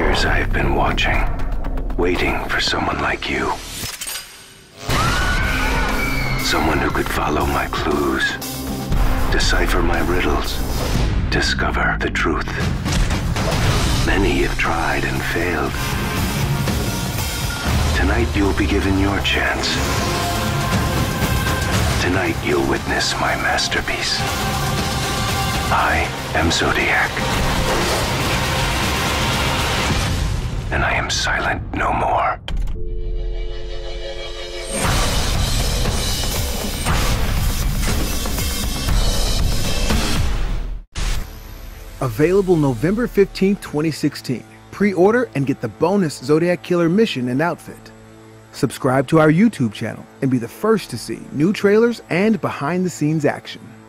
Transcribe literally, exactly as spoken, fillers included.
years I have been watching, waiting for someone like you. Someone who could follow my clues, decipher my riddles, discover the truth. Many have tried and failed. Tonight you'll be given your chance. Tonight you'll witness my masterpiece. I am Zodiac. And I am silent no more. Available November fifteenth, twenty sixteen. Pre-order and get the bonus Zodiac Killer mission and outfit. Subscribe to our YouTube channel and be the first to see new trailers and behind-the-scenes action.